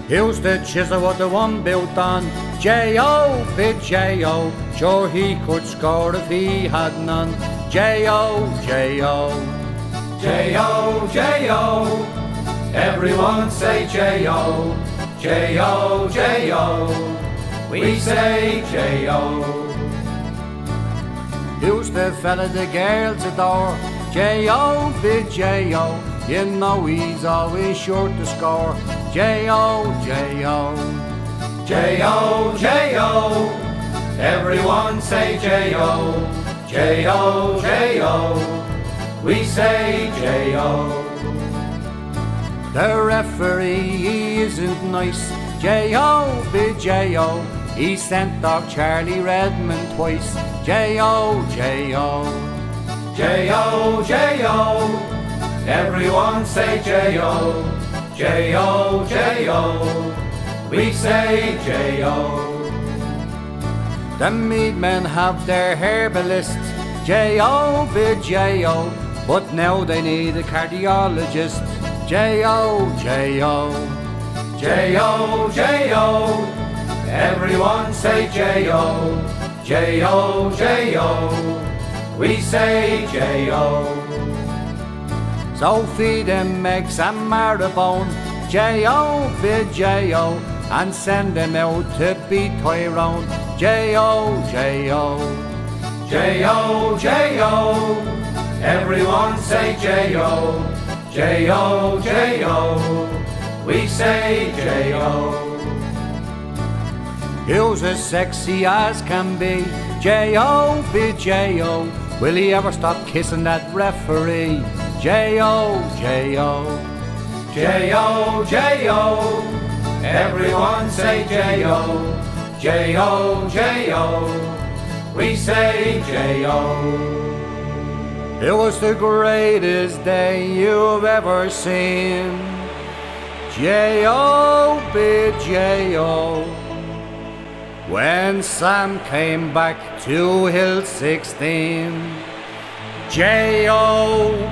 Here's the chisel what the one built on. Jayo, big Jayo, sure he could score if he had none. Jayo, Jayo, Jayo, Jayo, everyone say Jayo, Jayo, Jayo, we say Jayo. Here's the fella the girls adore. Jayo, big Jayo, you know he's always sure to score. Jayo, Jayo, Jayo, Jayo, everyone say Jayo, Jayo, Jayo, we say Jayo. The referee, he isn't nice. Jayo, big Jayo, he sent off Charlie Redmond twice. Jayo, Jayo, Jayo, Jayo, everyone say Jayo, Jayo, Jayo, we say Jayo. The mead men have their herbalist. Jayo, big Jayo, but now they need a cardiologist. Jayo, Jayo, Jayo, Jayo, everyone say Jayo, Jayo, Jayo, we say Jayo. So feed them eggs and marrowbone. Jayo, big Jayo, and send them out to beat Tyrone. Jayo, Jayo, Jayo, Jayo, everyone say Jayo, Jayo, Jayo, we say Jayo. Here's as sexy as can be. Jayo, big Jayo, will he ever stop kissing that referee? Jayo, Jayo, Jayo, Jayo, everyone say Jayo, Jayo, Jayo, we say Jayo. It was the greatest day you've ever seen. Jayo, big Jayo, when Sam came back to Hill 16. Jayo,